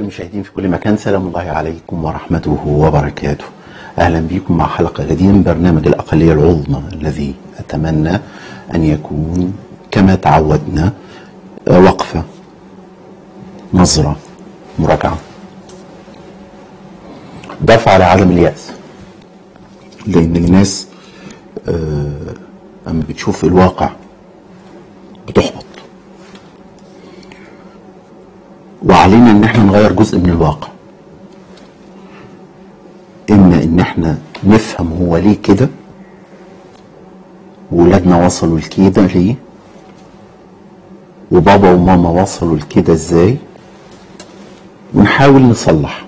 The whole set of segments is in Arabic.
المشاهدين في كل مكان، سلام الله عليكم ورحمته وبركاته. أهلا بكم مع حلقة جديدة من برنامج الأقلية العظمى، الذي أتمنى أن يكون كما تعودنا وقفة، نظرة، مراجعة، دفع لعدم اليأس. لأن الناس أما بتشوف الواقع بتحبط، وعلينا ان احنا نغير جزء من الواقع. اما ان احنا نفهم هو ليه كده، وولادنا وصلوا لكده ليه، وبابا وماما وصلوا لكده ازاي، ونحاول نصلح.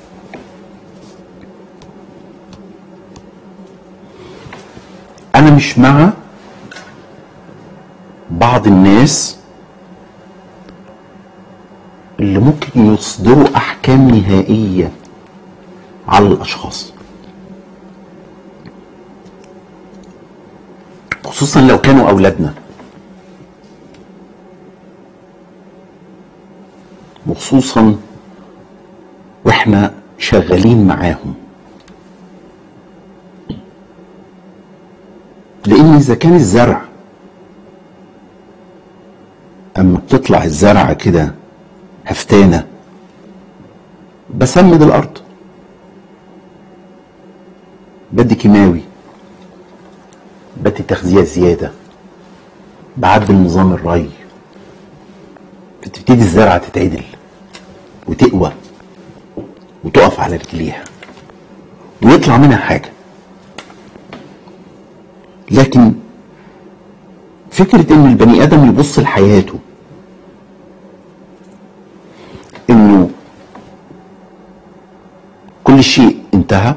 انا مش مع بعض الناس اللي ممكن يصدروا احكام نهائية على الاشخاص، خصوصا لو كانوا اولادنا، وخصوصا واحنا شغالين معاهم. لان اذا كان الزرع اما بتطلع الزرعة كده هفتانة، بسمد الارض، بدي كيماوي، بدي تغذية زيادة، بعدل نظام الري، بتبتدي الزرعة تتعدل وتقوى وتقف على رجليها ويطلع منها حاجة. لكن فكرة ان البني ادم يبص لحياته انه كل شيء انتهى،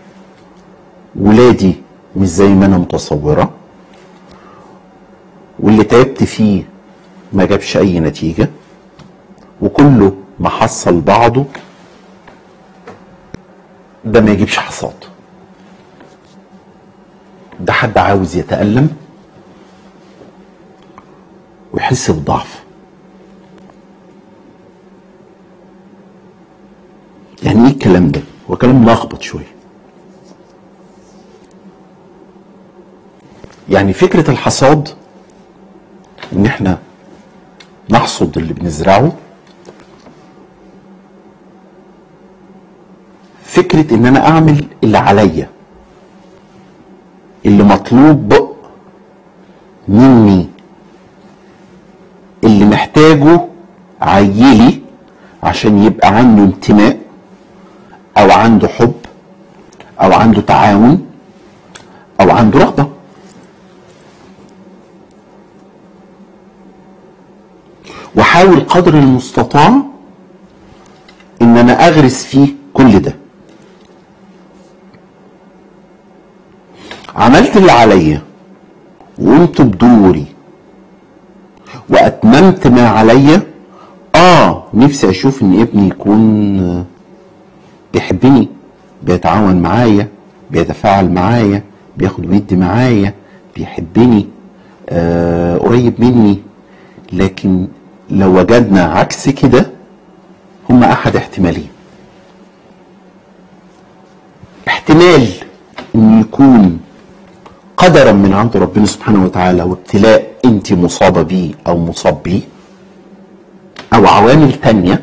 ولادي مش زي ما انا متصورة، واللي تعبت فيه ما جابش اي نتيجة، وكله ما حصل بعضه، ده ما يجيبش حصاد. ده حد عاوز يتألم ويحس بالضعف. يعني ايه الكلام ده؟ هو كلام ملخبط شويه. يعني فكرة الحصاد ان احنا نحصد اللي بنزرعه، فكرة ان انا اعمل اللي عليا، اللي مطلوب مني، اللي محتاجه عيلي عشان يبقى عنده انتماء او عنده حب او عنده تعاون او عنده رغبة. واحاول قدر المستطاع ان انا اغرس فيه كل ده. عملت اللي عليا وقمت بدوري واتممت ما عليا. نفسي اشوف ان ابني يكون بيحبني، بيتعاون معايا، بيتفاعل معايا، بياخد ويدي معايا، بيحبني، قريب مني. لكن لو وجدنا عكس كده، هما احد احتمالين. احتمال ان يكون قدرا من عند ربنا سبحانه وتعالى، وابتلاء انت مصابة بيه او مصاب بيه، او عوامل تانية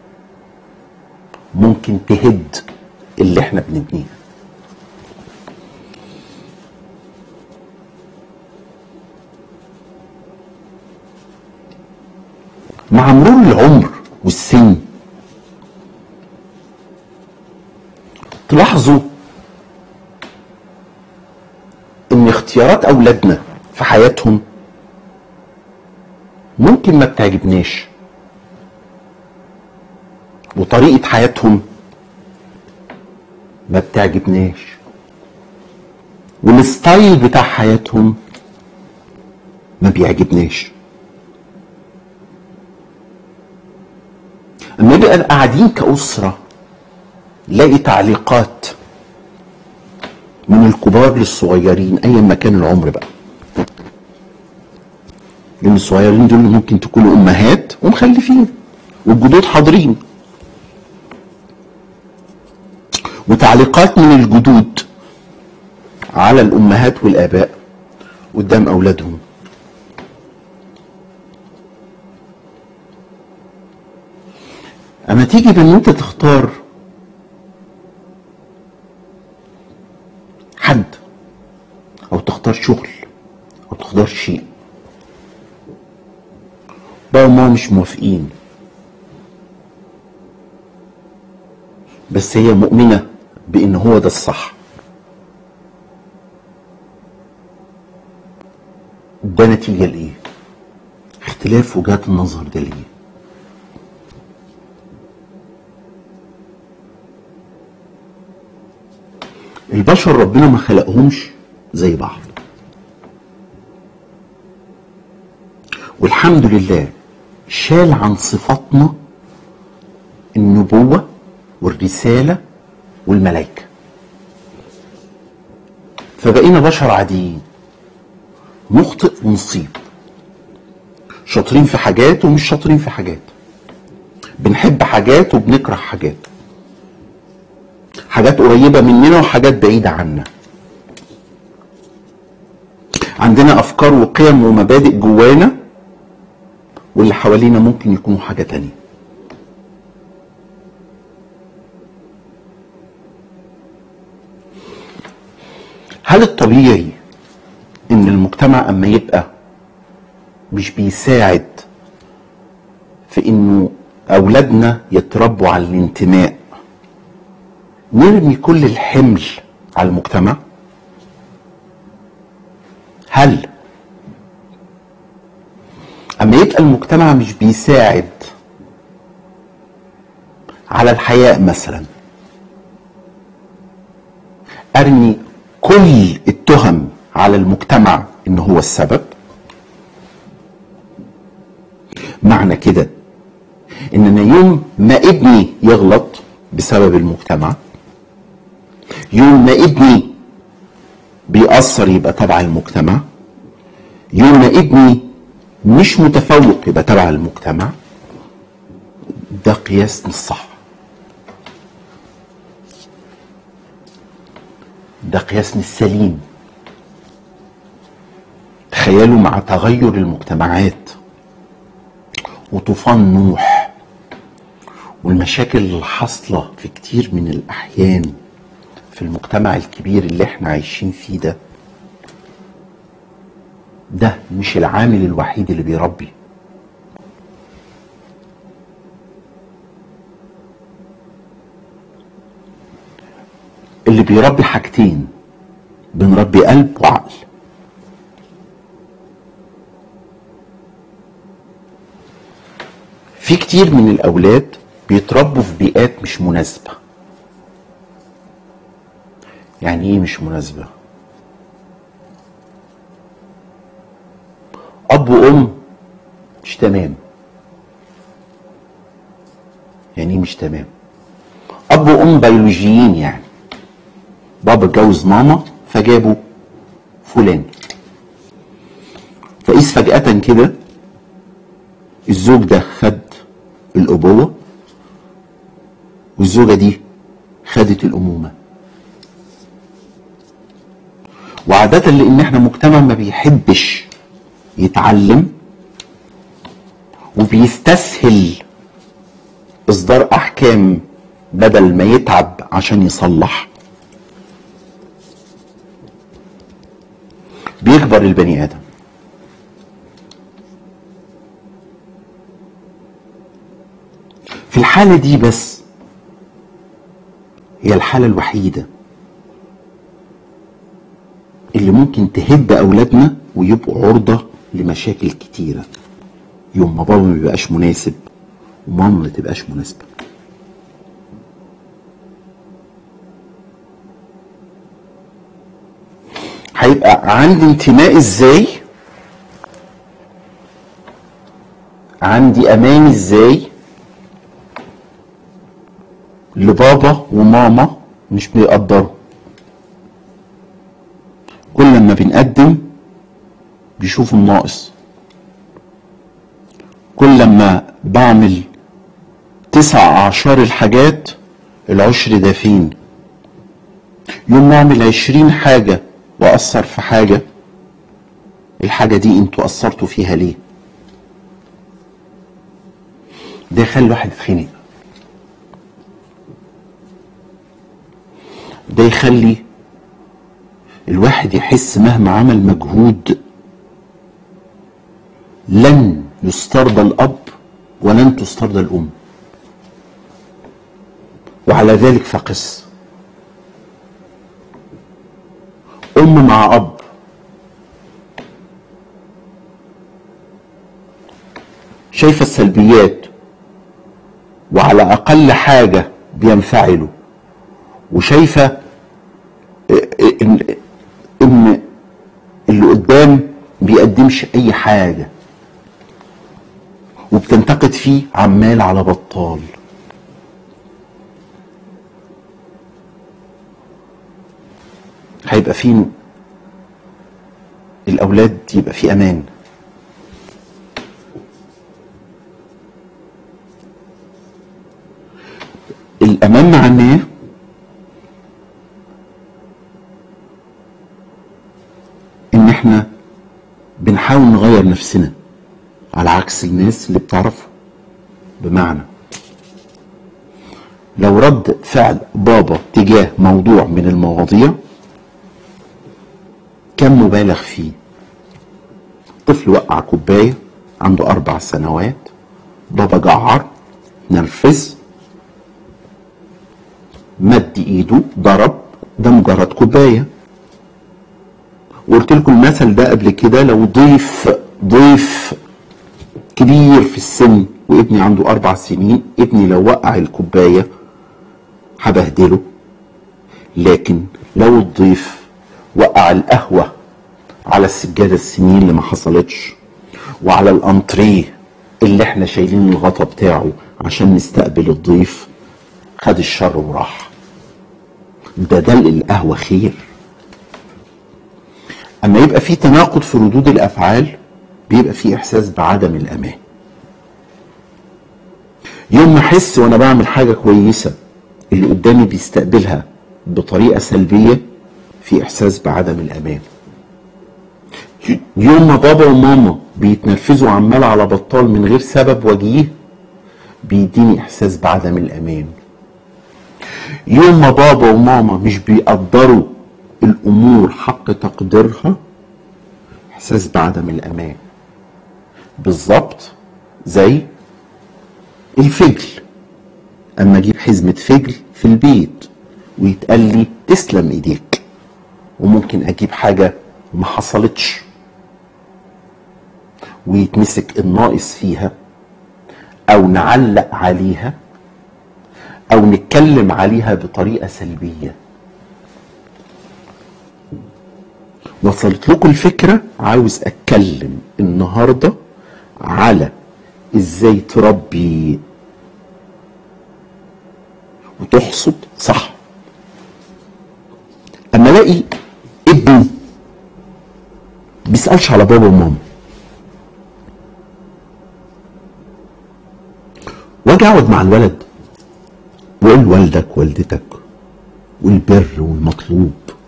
ممكن تهد اللي احنا بنبنيه. مع مرور العمر والسن تلاحظوا ان اختيارات اولادنا في حياتهم ممكن ما بتعجبناش، وطريقة حياتهم ما بتعجبناش، والستايل بتاع حياتهم ما بيعجبناش. اما نبقى قاعدين كأسرة، لاقي تعليقات من الكبار للصغيرين ايا ما كان العمر بقى، لان الصغيرين دول ممكن تكونوا امهات ومخلفين والجدود حاضرين. تعليقات من الجدود على الأمهات والآباء قدام أولادهم. أما تيجي بأن أنت تختار حد أو تختار شغل أو تختار شيء، بابا وماما مش موافقين، بس هي مؤمنة بأن هو ده الصح، ده نتيجة لإيه؟ اختلاف وجهات النظر ده ليه؟ البشر ربنا ما خلقهمش زي بعض، والحمد لله شال عن صفاتنا النبوة والرسالة والملائكة، فبقينا بشر عاديين، نخطئ ونصيب، شاطرين في حاجات ومش شاطرين في حاجات، بنحب حاجات وبنكره حاجات، حاجات قريبة مننا وحاجات بعيدة عنا، عندنا أفكار وقيم ومبادئ جوانا، واللي حوالينا ممكن يكونوا حاجة تانية. هل الطبيعي ان المجتمع اما يبقى مش بيساعد في انه اولادنا يتربوا على الانتماء نرمي كل الحمل على المجتمع؟ هل اما يبقى المجتمع مش بيساعد على الحياء مثلا ارمي كل التهم على المجتمع ان هو السبب؟ معنى كده ان انا يوم ما ابني يغلط بسبب المجتمع، يوم ما ابني بيأثر يبقى تبع المجتمع، يوم ما ابني مش متفوق يبقى تبع المجتمع. ده قياس مش صح، ده قياس مش سليم. تخيلوا مع تغير المجتمعات وطوفان نوح والمشاكل اللي حاصله في كتير من الأحيان في المجتمع الكبير اللي احنا عايشين فيه ده مش العامل الوحيد اللي بيربي. اللي بيربي حاجتين، بنربي قلب وعقل. في كتير من الأولاد بيتربوا في بيئات مش مناسبة. يعني ايه مش مناسبة؟ أب وأم مش تمام. يعني ايه مش تمام؟ أب وأم بيولوجيين، يعني بابا اتجوز ماما فجابوا فلان، فقيس فجأة كده الزوج ده خد الأبوة والزوجة دي خدت الأمومة. وعادة لأن احنا مجتمع ما بيحبش يتعلم وبيستسهل إصدار أحكام بدل ما يتعب عشان يصلح، بيكبر البني آدم. في الحالة دي بس هي الحالة الوحيدة اللي ممكن تهد أولادنا ويبقوا عرضة لمشاكل كتيرة، يوم ما بابا ما بيبقاش مناسب وماما ما تبقاش مناسبة. هيبقى عندي انتماء ازاي؟ عندي امان ازاي لبابا وماما مش بيقدروا؟ كل ما بنقدم بيشوفوا الناقص، كل ما بعمل 9 أعشار الحاجات العشر ده فين؟ يوم ما اعمل 20 حاجة واثر في حاجة، الحاجة دي انتوا اثرتوا فيها ليه؟ ده يخلي الواحد يتخنق، ده يخلي الواحد يحس مهما عمل مجهود لن يسترضى الاب ولن تسترضى الام، وعلى ذلك فقس. ام مع اب شايفه السلبيات وعلى اقل حاجه بينفعلوا، وشايفه ان اللي قدام بيقدمش اي حاجه وبتنتقد فيه عمال على بطال. هيبقى فيه الاولاد يبقى فيه امان. الامان معناه ان احنا بنحاول نغير نفسنا على عكس الناس اللي بتعرفها. بمعنى لو رد فعل بابا تجاه موضوع من المواضيع كان مبالغ فيه، طفل وقع كوباية عنده 4 سنوات، بابا جعر، نرفز، مد ايده، ضرب، ده مجرد كوباية. وقلت لكم المثل ده قبل كده، لو ضيف كبير في السن وابني عنده 4 سنين، ابني لو وقع الكوباية هبهدله، لكن لو الضيف وقع القهوة على السجادة السنين اللي ما حصلتش، وعلى الانتريه اللي احنا شايلين الغطا بتاعه عشان نستقبل الضيف، خد الشر وراح. ده دلق القهوة خير. اما يبقى في تناقض في ردود الافعال بيبقى في احساس بعدم الامان. يوم ما احس وانا بعمل حاجة كويسة اللي قدامي بيستقبلها بطريقة سلبية، في احساس بعدم الامان. يوم ما بابا وماما بيتنرفزوا عمال على بطال من غير سبب وجيه، بيديني احساس بعدم الامان. يوم ما بابا وماما مش بيقدروا الامور حق تقديرها، احساس بعدم الامان. بالظبط زي الفجل. اما اجيب حزمة فجل في البيت ويتقال لي تسلم ايديك، وممكن اجيب حاجة ما حصلتش ويتمسك الناقص فيها، او نعلق عليها، او نتكلم عليها بطريقة سلبية. وصلت لكم الفكرة؟ عاوز اتكلم النهاردة على ازاي تربي وتحصد صح. اما الاقي ابني بيسألش على بابا وماما، واجي اقعد مع الولد واقول والدك والدتك والبر والمطلوب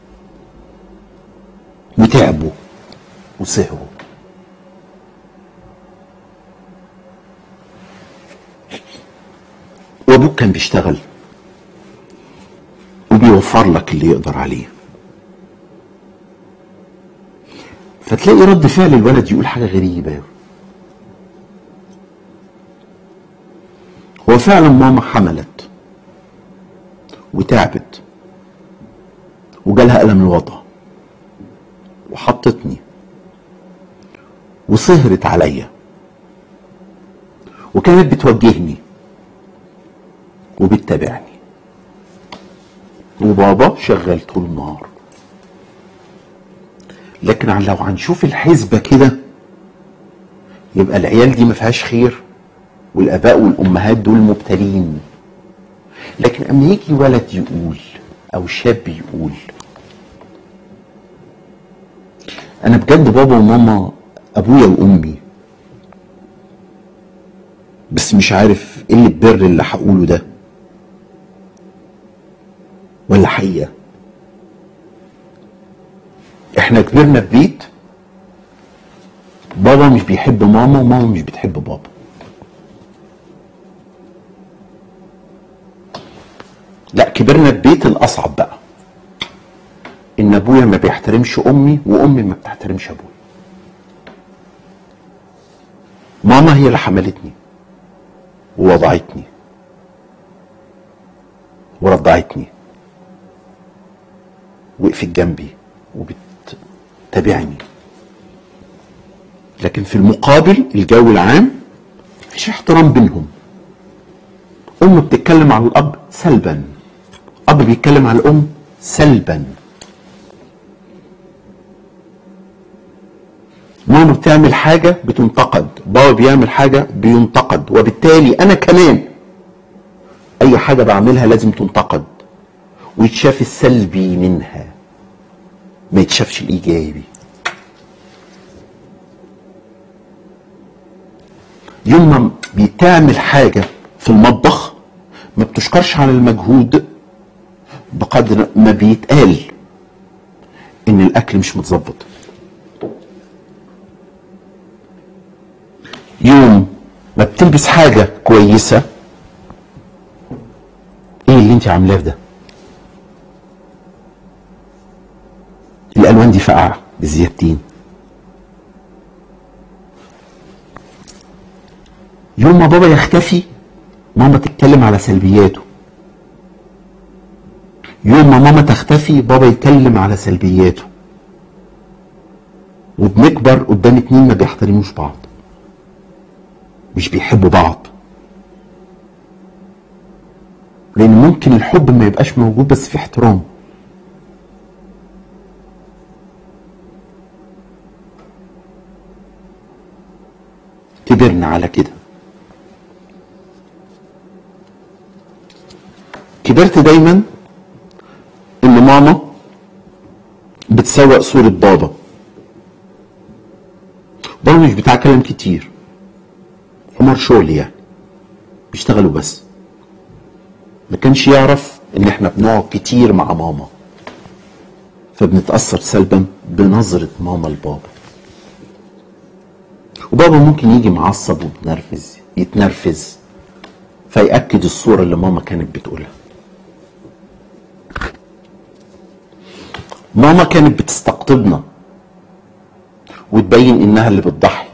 وتعبوا وسهروا، وابوك كان بيشتغل وبيوفر لك اللي يقدر عليه، فتلاقي رد فعل الولد يقول حاجة غريبة. هو فعلا ماما حملت وتعبت وجالها ألم الوضع وحطتني وسهرت عليا وكانت بتوجهني وبتتابعني، وبابا شغال طول النهار. لكن لو هنشوف الحسبة كده يبقى العيال دي ما فيهاش خير، والآباء والأمهات دول مبتلين. لكن اما يجي ولد يقول او شاب يقول انا بجد بابا وماما ابويا وامي، بس مش عارف ايه اللي البر اللي هقوله ده ولا حقيقة، احنا كبرنا في بيت بابا مش بيحب ماما وماما مش بتحب بابا. لا، كبرنا في بيت الاصعب بقى، ان ابويا ما بيحترمش امي وامي ما بتحترمش ابويا. ماما هي اللي حملتني ووضعتني ورضعتني، وقفت جنبي وبتتابعني، لكن في المقابل الجو العام مفيش احترام بينهم. ام بتتكلم على الاب سلبا، اب بيتكلم على الام سلبا. ماما بتعمل حاجه بتنتقد، بابا بيعمل حاجه بينتقد، وبالتالي انا كمان اي حاجه بعملها لازم تنتقد ويتشاف السلبي منها، ما يتشافش الايجابي. يوم ما بتعمل حاجه في المطبخ ما بتشكرش على المجهود بقدر ما بيتقال ان الاكل مش متظبط. يوم ما بتلبس حاجه كويسه، ايه اللي انت عاملاه ده؟ الالوان دي فقعه بزيادتين. يوم ما بابا يختفي ماما تتكلم على سلبياته، يوم ما ماما تختفي بابا يتكلم على سلبياته، وبنكبر قدام اتنين ما بيحترموش بعض، مش بيحبوا بعض. لان ممكن الحب ما يبقاش موجود بس في احترام. كبرنا على كده. كبرت دايما ان ماما بتسوق صورة بابا. بابا مش بتاع كلام كتير، عمر شغل يعني، بيشتغلوا بس. ما كانش يعرف ان احنا بنقعد كتير مع ماما، فبنتأثر سلبا بنظرة ماما لبابا. وبابا ممكن يجي معصب وبنرفز، يتنرفز فيأكد الصورة اللي ماما كانت بتقولها. ماما كانت بتستقطبنا وتبين انها اللي بتضحي،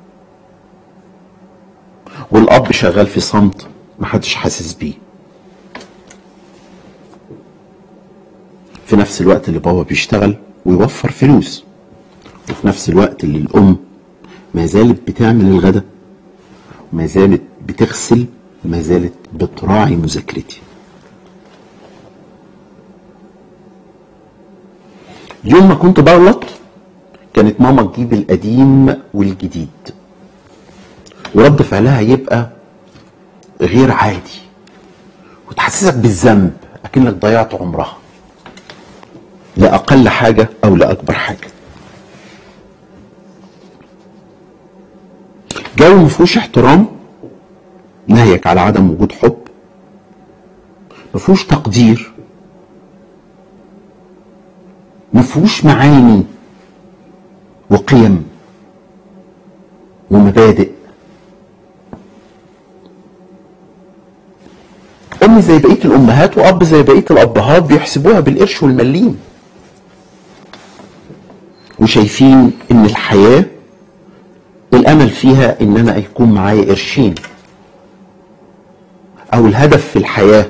والاب شغال في صمت محدش حاسس بيه. في نفس الوقت اللي بابا بيشتغل ويوفر فلوس، وفي نفس الوقت اللي الام ما زالت بتعمل الغدا، وما زالت بتغسل، وما زالت بتراعي مذاكرتي. يوم ما كنت بغلط كانت ماما تجيب القديم والجديد، ورد فعلها يبقى غير عادي وتحسسك بالذنب اكنك ضيعت عمرها لأقل حاجة او لأكبر حاجة. جو مفهوش احترام، نهيك على عدم وجود حب، مفهوش تقدير، مفهوش معاني وقيم ومبادئ. ام زي بقيه الامهات واب زي بقيه الابهات بيحسبوها بالقرش والمليم، وشايفين ان الحياه الامل فيها ان انا يكون معايا قرشين، او الهدف في الحياه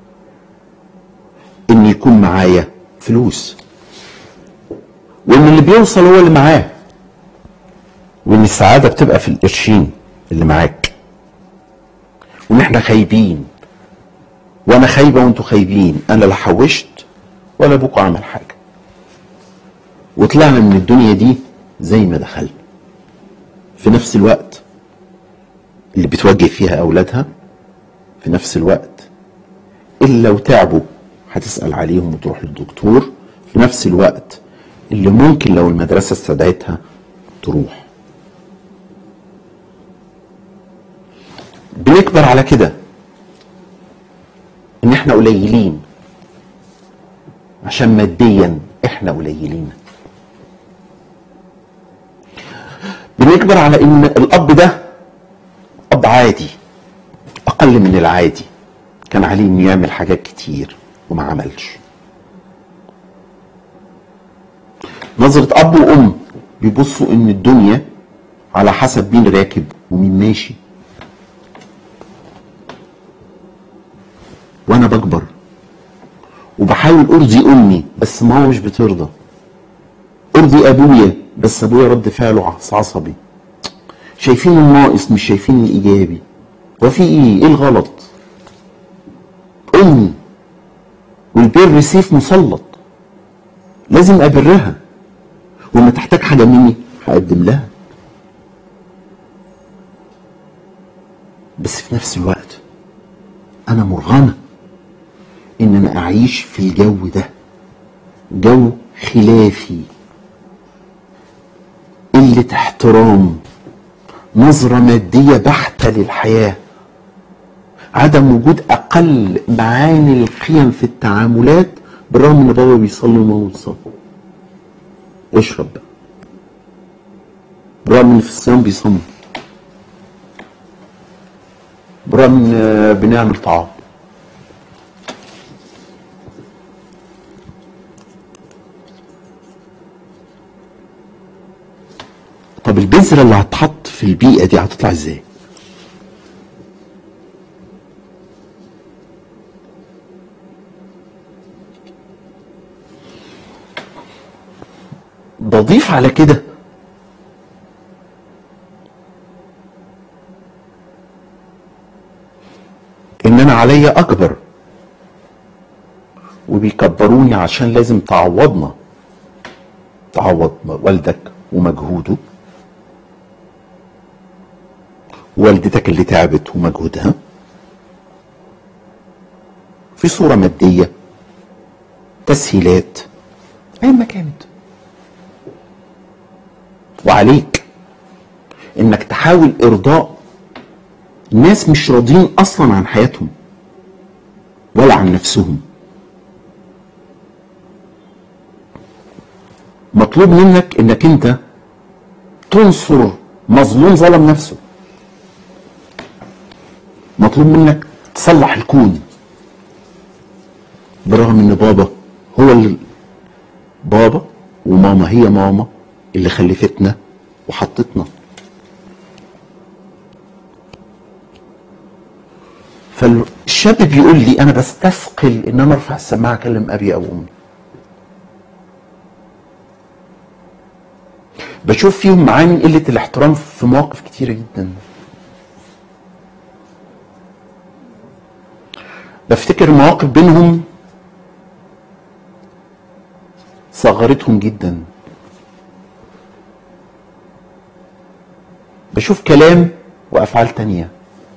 ان يكون معايا فلوس، وان اللي بيوصل هو اللي معاه، وان السعاده بتبقى في القرشين اللي معاك، وان احنا خايبين، وانا خايبه وانتوا خايبين، انا لا حوشت ولا ابوكوا عمل حاجه، وطلعنا من الدنيا دي زي ما دخلنا. في نفس الوقت اللي بتوجه فيها اولادها، في نفس الوقت اللي لو تعبوا هتسأل عليهم وتروح للدكتور، في نفس الوقت اللي ممكن لو المدرسة استدعتها تروح. بنكبر على كده ان احنا قليلين عشان ماديا احنا قليلين، بنكبر على ان الاب ده اب عادي، اقل من العادي، كان عليه انه يعمل حاجات كتير وما عملش. نظرة اب وام بيبصوا ان الدنيا على حسب مين راكب ومين ماشي. وانا بكبر وبحاول ارضي امي بس ما هو مش بترضى، ارضي ابويا بس ابويا رد فعله عصبي. شايفين الناقص مش شايفين الايجابي. وفي ايه الغلط؟ امي والبر سيف مسلط، لازم ابرها، وما تحتاج حاجه مني هقدم لها. بس في نفس الوقت انا مرغمه ان انا اعيش في الجو ده، جو خلافي، قله احترام، نظره ماديه بحته للحياه، عدم وجود اقل معاني القيم في التعاملات، بالرغم ان بابا بيصلي وماما بتصلي. اشرب بقى، بالرغم ان في الصيام بيصوم، بالرغم ان بنعمل طعام. طب البذرة اللي هتحط في البيئة دي هتطلع ازاي؟ بضيف على كده ان انا عليا اكبر وبيكبروني عشان لازم تعوض والدك ومجهوده، والدتك اللي تعبت ومجهودها، في صورة مادية، تسهيلات، اي ما كانت. وعليك انك تحاول ارضاء ناس مش راضين اصلا عن حياتهم ولا عن نفسهم. مطلوب منك انك انت تنصر مظلوم ظلم نفسه. مطلوب منك تصلح الكون، برغم ان بابا هو بابا وماما هي ماما اللي خلفتنا وحطتنا. فالشاب بيقول لي انا بستثقل ان انا ارفع السماعه اكلم ابي او امي. بشوف فيهم معاني قله الاحترام في مواقف كتيره جدا. بفتكر مواقف بينهم صغرتهم جدا. بشوف كلام وافعال تانية.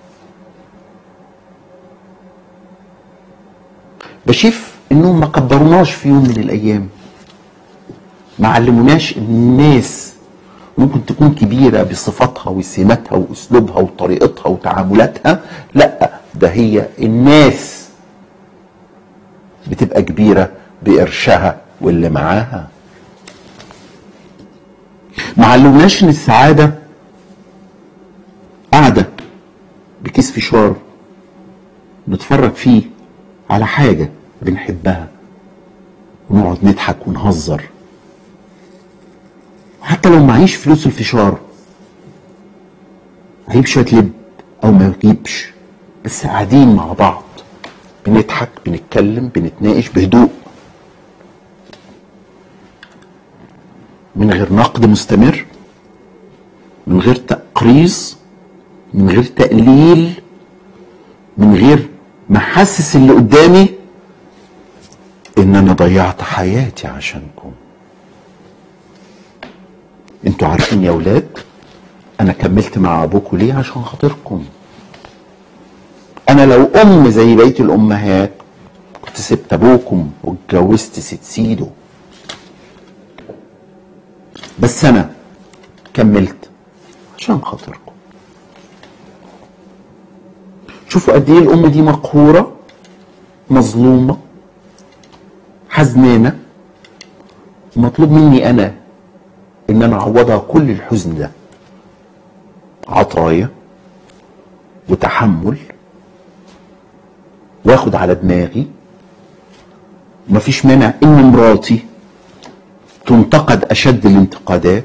بشوف انهم ما كبروناش في يوم من الايام، ما علموناش ان الناس ممكن تكون كبيرة بصفاتها وسماتها واسلوبها وطريقتها وتعاملاتها. لا، ده هي الناس بتبقى كبيرة بقرشها واللي معاها. ما علموناش ان السعادة قاعدة بكيس فشار نتفرج فيه على حاجة بنحبها ونقعد نضحك ونهزر، حتى لو معيش فلوس الفشار، هجيب شوية لب او ما يجيبش، بس قاعدين مع بعض بنضحك بنتكلم بنتناقش بهدوء، من غير نقد مستمر، من غير تقريص، من غير تقليل، من غير ما احسس اللي قدامي ان انا ضيعت حياتي عشانكم. انتوا عارفين يا ولاد انا كملت مع ابوكوا ليه؟ عشان خاطركم. انا لو ام زي بقيه الامهات كنت سبت ابوكم واتجوزت ست سيدو، بس انا كملت عشان خاطركم. شوفوا قد ايه الام دي مقهوره، مظلومه، حزنانه، مطلوب مني انا ان انا اعوضها كل الحزن ده عطايا وتحمل واخد على دماغي. مفيش مانع ان مراتي تنتقد اشد الانتقادات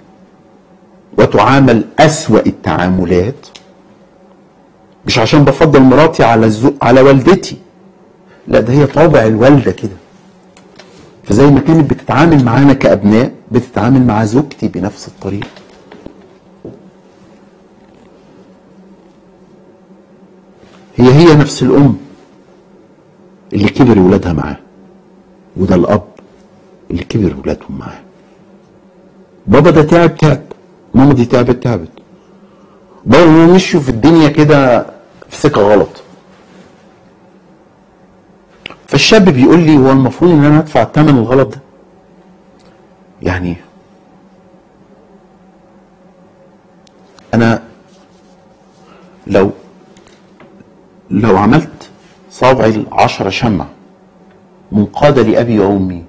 وتعامل اسوأ التعاملات، مش عشان بفضل مراتي على والدتي، لا، ده هي طابع الوالده كده. فزي ما كانت بتتعامل معانا كابناء بتتعامل مع زوجتي بنفس الطريقه. هي نفس الام اللي كبر ولادها معاه، وده الاب اللي كبر ولادهم معاه. بابا ده تعب، ماما دي تعبت. بابا مشوا في الدنيا كده في سكه غلط. فالشاب بيقول لي هو المفروض ان انا ادفع ثمن الغلط ده؟ يعني انا لو عملت صابعي 10 شمع منقادة لأبي وأمي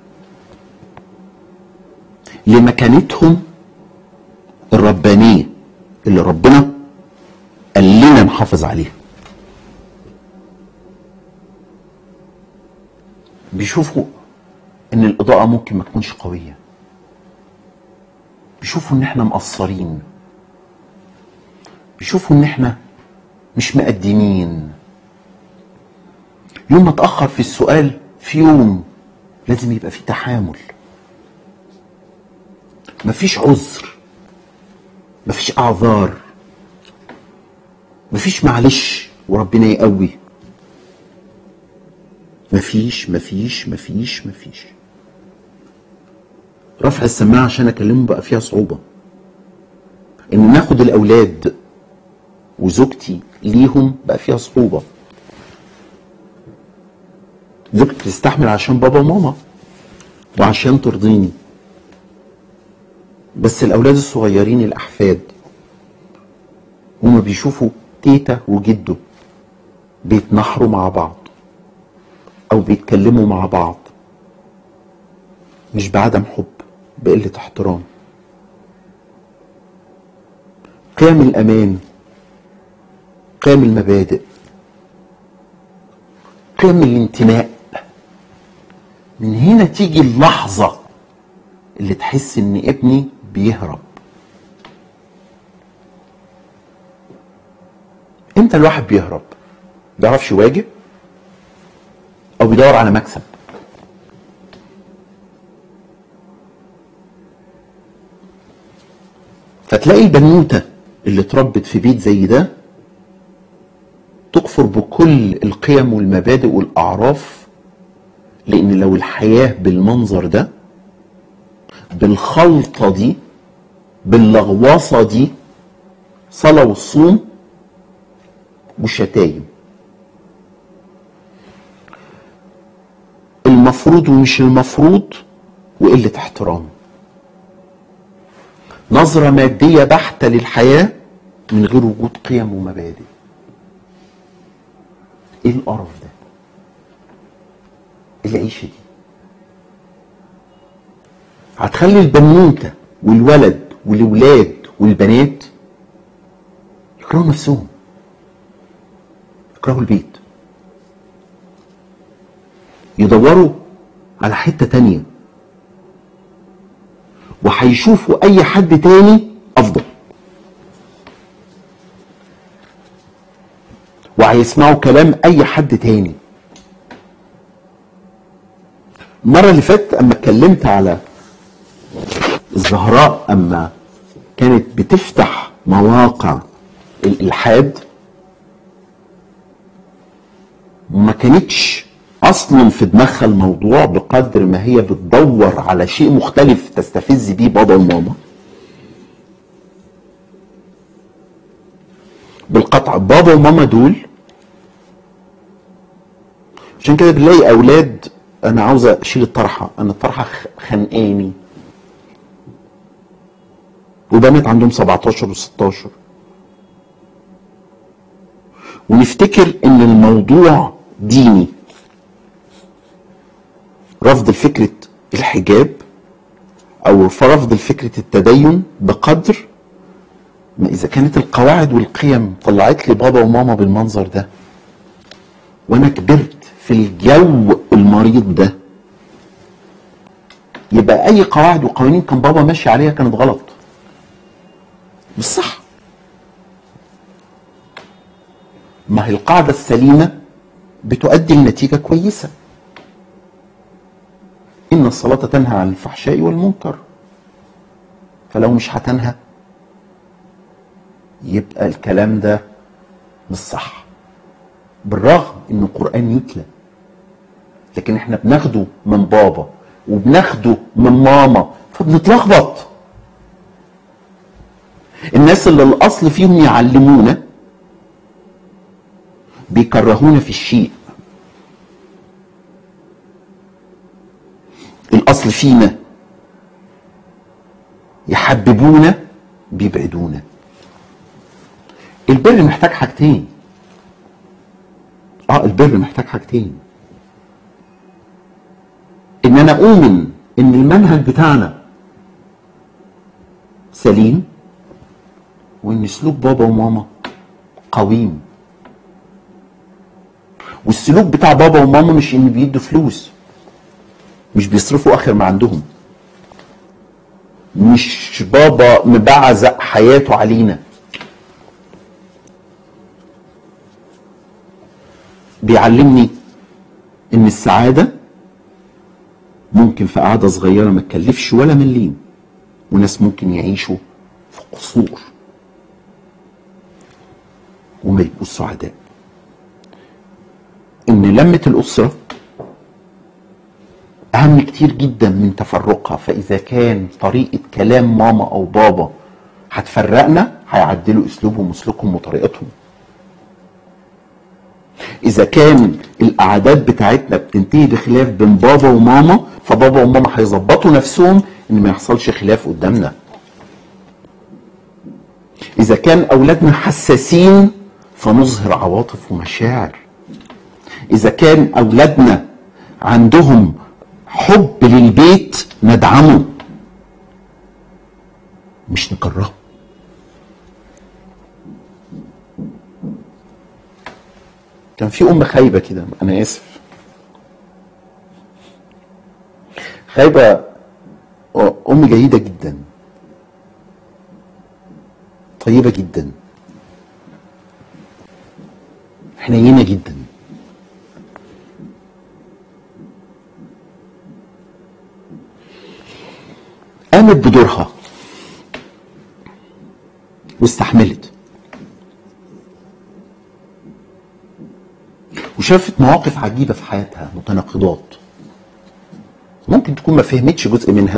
لمكانتهم الربانية اللي ربنا قال لنا نحافظ عليها، بيشوفوا ان الإضاءة ممكن ما تكونش قوية، بيشوفوا ان احنا مقصرين، بيشوفوا ان احنا مش مقدمين. يوم ما اتأخر في السؤال في يوم لازم يبقى في تحامل، مفيش عذر، مفيش اعذار، مفيش معلش وربنا يقوي، مفيش. رفع السماعة عشان اكلمه بقى فيها صعوبة. ان ناخد الاولاد وزوجتي ليهم بقى فيها صعوبة. زوجتي تستحمل عشان بابا وماما وعشان ترضيني، بس الاولاد الصغيرين الاحفاد هما بيشوفوا تيتا وجده بيتنحروا مع بعض او بيتكلموا مع بعض، مش بعدم حب، بقلة احترام. قيم الامان، قيم المبادئ، قيم الانتماء. من هنا تيجي اللحظة اللي تحس ان ابني بيهرب. امتى الواحد بيهرب؟ بيعرفش يواجه او بيدور على مكسب. فتلاقي البنوتة اللي اتربت في بيت زي ده تكفر بكل القيم والمبادئ والاعراف، لان لو الحياة بالمنظر ده، بالخلطة دي، باللغواصة دي، صلاة والصوم والشتايم، المفروض ومش المفروض، وقلة احترام، نظرة مادية بحتة للحياة من غير وجود قيم ومبادئ. ايه القرف ده؟ العيشة دي هتخلي البنوتة والولد والولاد والبنات يكرهوا نفسهم، يكرهوا البيت، يدوروا على حتة تانية، وهيشوفوا اي حد تاني افضل، وهيسمعوا كلام اي حد تاني. المرة اللي فاتت اما اتكلمت على الزهراء اما كانت بتفتح مواقع الالحاد، وما كانتش اصلا في دماغها الموضوع بقدر ما هي بتدور على شيء مختلف تستفز بيه بابا وماما. بالقطع بابا وماما دول، عشان كده بنلاقي اولاد انا عاوزه اشيل الطرحه، انا الطرحه خانقاني، وبنات عندهم 17 و16، ونفتكر ان الموضوع ديني، رفض فكرة الحجاب او رفض فكرة التدين، بقدر ما اذا كانت القواعد والقيم طلعت لي بابا وماما بالمنظر ده وانا كبرت في الجو المريض ده، يبقى اي قواعد وقوانين كان بابا ماشي عليها كانت غلط مش صح. ما هي القاعدة السليمة بتؤدي لنتيجة كويسة. إن الصلاة تنهى عن الفحشاء والمنكر، فلو مش هتنهى يبقى الكلام ده مش صح، بالرغم إن القرآن يتلى، لكن احنا بناخده من بابا وبناخده من ماما فبنتلخبط. الناس اللي الأصل فيهم يعلمونا بيكرهونا في الشيء، الأصل فينا يحببونا بيبعدونا. البر محتاج حاجتين، البر محتاج حاجتين: ان انا اؤمن ان المنهج بتاعنا سليم، وان سلوك بابا وماما قويم. والسلوك بتاع بابا وماما مش ان بيدوا فلوس، مش بيصرفوا اخر ما عندهم، مش بابا مبعزق حياته علينا، بيعلمني ان السعادة ممكن في قعدة صغيرة ما تكلفش ولا مليم، وناس ممكن يعيشوا في قصور وما يبقوا سعداء. ان لمة الاسرة اهم كتير جدا من تفرقها، فاذا كان طريقة كلام ماما او بابا هتفرقنا هيعدلوا اسلوبهم وسلوكهم وطريقتهم. اذا كان القعدات بتاعتنا بتنتهي بخلاف بين بابا وماما، فبابا وماما هيظبطوا نفسهم ان ما يحصلش خلاف قدامنا. اذا كان اولادنا حساسين فنظهر عواطف ومشاعر. اذا كان اولادنا عندهم حب للبيت ندعمه مش نكرهه. كان في ام خايبه كده، انا اسف، خايبه، ام جيده جدا، طيبه جدا، حنينه جدا. قامت بدورها واستحملت وشافت مواقف عجيبة في حياتها، متناقضات ممكن تكون ما فهمتش جزء منها،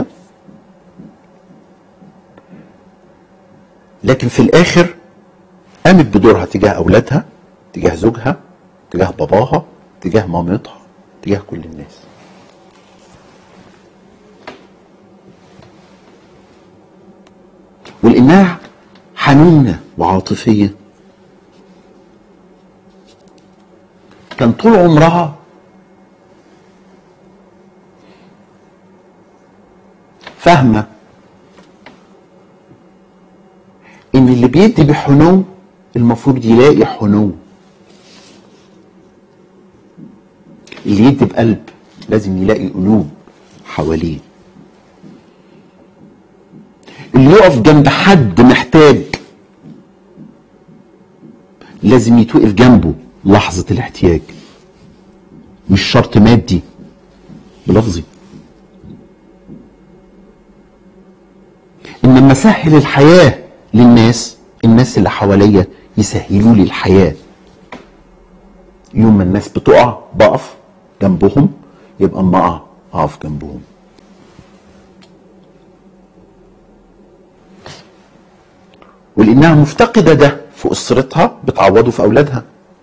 لكن في الآخر قامت بدورها تجاه أولادها، تجاه زوجها، تجاه باباها، تجاه مامتها، تجاه كل الناس. ولأنها حنونة وعاطفية كان طول عمرها فاهمة ان اللي بيدي بحنو المفروض يلاقي حنو، اللي يدي بقلب لازم يلاقي قلوب حواليه، اللي يقف جنب حد محتاج لازم يتوقف جنبه لحظة الاحتياج، مش شرط مادي بلفظي. انما سهل الحياة للناس، الناس اللي حواليا يسهلوا لي الحياة. يوم ما الناس بتقع بقف جنبهم، يبقى اما اقف جنبهم. ولانها مفتقدة ده في اسرتها بتعوضه في اولادها.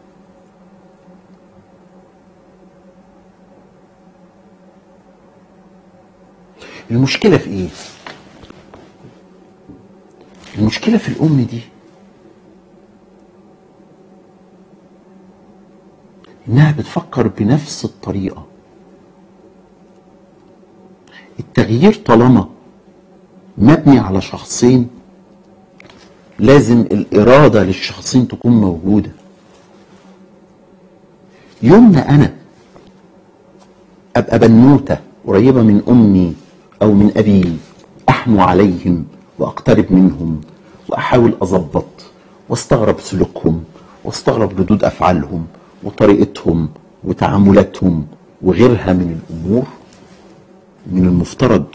المشكلة في ايه؟ المشكلة في الام دي انها بتفكر بنفس الطريقة. التغيير طالما مبني على شخصين لازم الإرادة للشخصين تكون موجودة. يوم ما أنا أبقى بنوتة قريبة من أمي أو من أبي، أحنو عليهم وأقترب منهم وأحاول أضبط واستغرب سلوكهم واستغرب ردود أفعالهم وطريقتهم وتعاملاتهم وغيرها من الأمور، من المفترض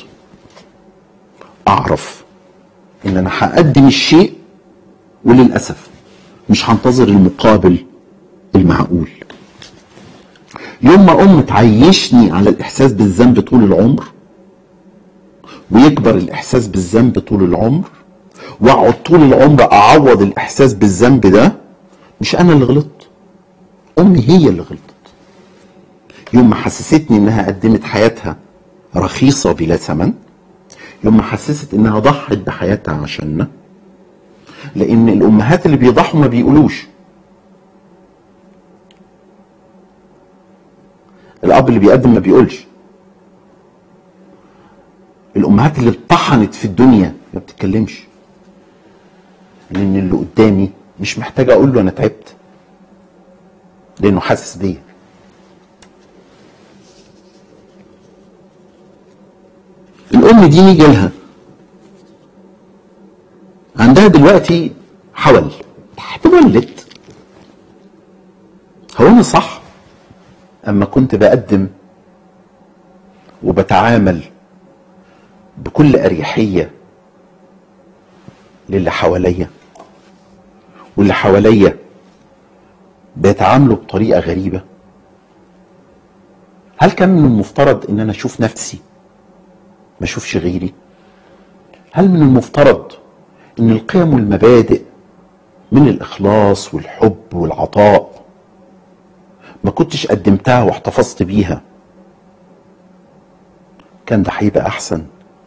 أعرف إن أنا هقدم الشيء، وللأسف مش هنتظر المقابل المعقول. يوم ما أم تعيشني على الإحساس بالذنب طول العمر، ويكبر الإحساس بالذنب طول العمر، وأقعد طول العمر أعوض الإحساس بالذنب ده، مش أنا اللي غلطت، أمي هي اللي غلطت. يوم ما حسستني إنها قدمت حياتها رخيصة بلا ثمن، يوم ما حسست إنها ضحت بحياتها عشاننا، لأن الأمهات اللي بيضحوا ما بيقولوش. الأب اللي بيقدم ما بيقولش. الأمهات اللي اتطحنت في الدنيا ما بتتكلمش، لأن اللي قدامي مش محتاج أقول له أنا تعبت، لأنه حاسس بيا. الأم دي نيجي لها عندها دلوقتي حول، هتولد. هو أنا صح أما كنت بقدم وبتعامل بكل أريحية للي حواليا، واللي حواليا بيتعاملوا بطريقة غريبة؟ هل كان من المفترض ان انا اشوف نفسي ما اشوفش غيري؟ هل من المفترض ان القيم والمبادئ من الإخلاص والحب والعطاء ما كنتش قدمتها واحتفظت بيها؟ كان ده هيبقى احسن.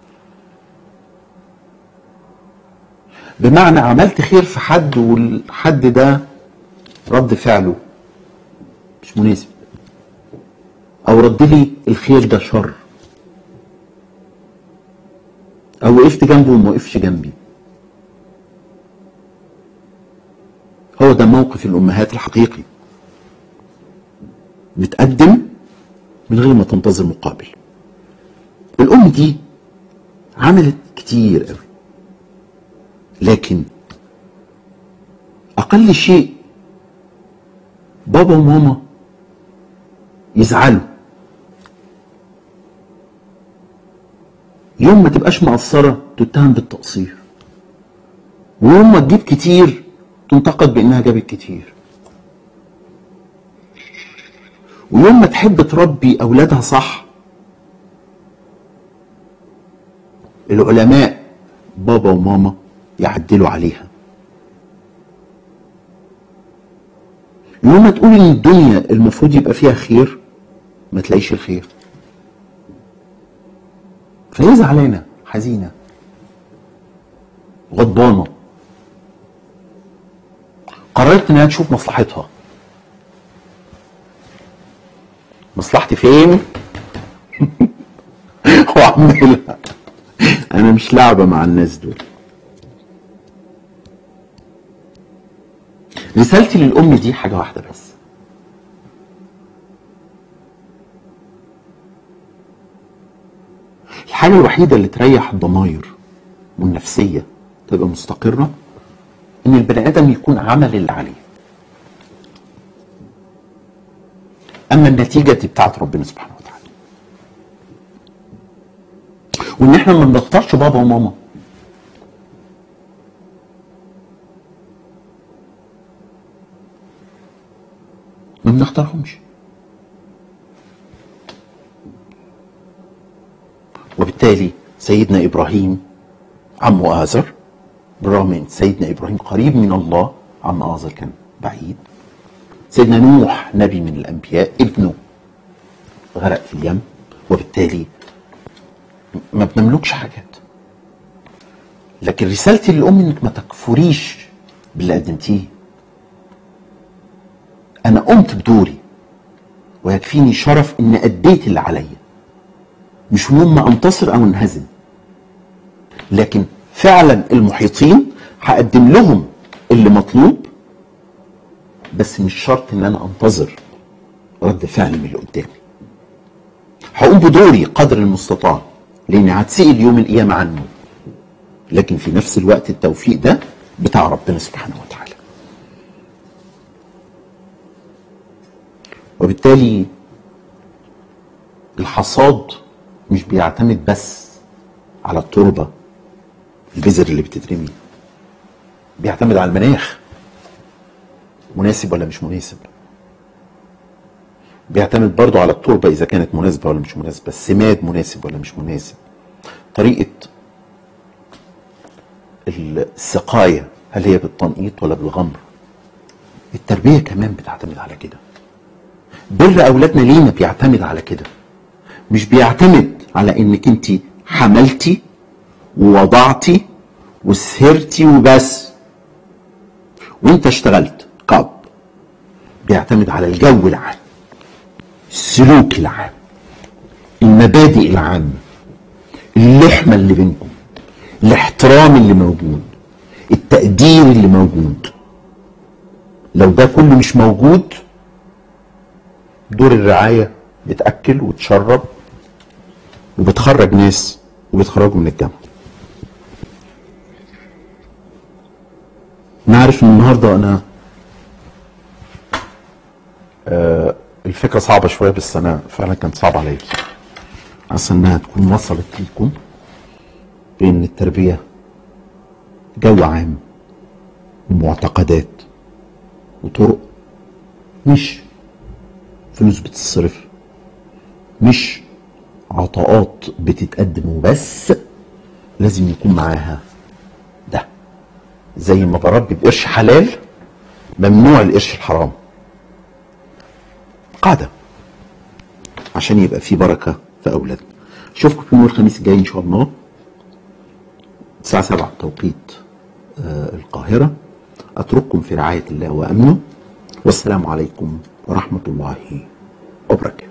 بمعنى عملت خير في حد والحد ده رد فعله مش مناسب، او رد لي الخير ده شر، او وقفت جنبه وما وقفش جنبي. هو ده موقف الامهات الحقيقي، بتقدم من غير ما تنتظر مقابل. الام دي عملت كتير قوي، لكن اقل شيء بابا وماما يزعلوا يوم ما تبقاش مقصرة تتهم بالتقصير، ويوم ما تجيب كتير تنتقد بانها جابت كتير، ويوم ما تحب تربي اولادها صح العلماء بابا وماما يعدلوا عليها. يوم ما تقول ان الدنيا المفروض يبقى فيها خير ما تلاقيش الخير، فهي زعلانه حزينه غضبانه، قررت انها تشوف مصلحتها. مصلحتي فين؟ واعملها. انا مش لعبه مع الناس دول. رسالتي للأم دي حاجة واحدة بس، الحاجة الوحيدة اللي تريح الضماير والنفسية تبقى مستقرة، إن البني آدم يكون عمل اللي عليه. أما النتيجة دي بتاعت ربنا سبحانه وتعالى، وإن إحنا ما بنختارش بابا وماما، ما بنختارهمش. وبالتالي سيدنا إبراهيم عمه آزر، بالرغم ان سيدنا إبراهيم قريب من الله، عم آزر كان بعيد. سيدنا نوح نبي من الأنبياء، ابنه غرق في اليم، وبالتالي ما بنملكش حاجات. لكن رسالتي للأم انك ما تكفريش باللي قدمتيه. أنا قمت بدوري ويكفيني شرف إن أديت اللي عليا، مش مهم أنتصر أو انهزم. لكن فعلا المحيطين هقدم لهم اللي مطلوب، بس مش شرط ان انا انتظر رد فعل من اللي قدامي. هقوم بدوري قدر المستطاع لاني هتسأل يوم القيامة عنه، لكن في نفس الوقت التوفيق ده بتاع ربنا سبحانه وتعالى. وبالتالي الحصاد مش بيعتمد بس على التربة، البذر اللي بتترمي، بيعتمد على المناخ، مناسب ولا مش مناسب. بيعتمد برضو على التربة إذا كانت مناسبة ولا مش مناسبة، السماد مناسب ولا مش مناسب، طريقة السقاية هل هي بالتنقيط ولا بالغمر. التربية كمان بتعتمد على كده. بر أولادنا لينا بيعتمد على كده، مش بيعتمد على إنك انت حملتي ووضعتي وسهرتي وبس وانت اشتغلت كأب. بيعتمد على الجو العام، السلوك العام، المبادئ العامة، اللحمة اللي بينكم، الاحترام اللي موجود، التقدير اللي موجود. لو ده كله مش موجود، دور الرعاية بتأكل وتشرب وبتخرج ناس وبتخرجوا من الجامعة. نعرف ان النهاردة انا الفكرة صعبة شوية، بس انا فعلا كانت صعبة عليا، عسى انها تكون وصلت ليكم بان التربية جو عام ومعتقدات وطرق، مش فلوس بتتصرف، مش عطاءات بتتقدم وبس، لازم يكون معاها ده. زي ما بربي بقرش حلال ممنوع القرش الحرام، قاعدة عشان يبقى في بركة في أولادنا. أشوفكم في يوم الخميس الجاي إن شاء الله الساعة 7 توقيت القاهرة. أترككم في رعاية الله وأمنه، والسلام عليكم ورحمة الله وبركاته.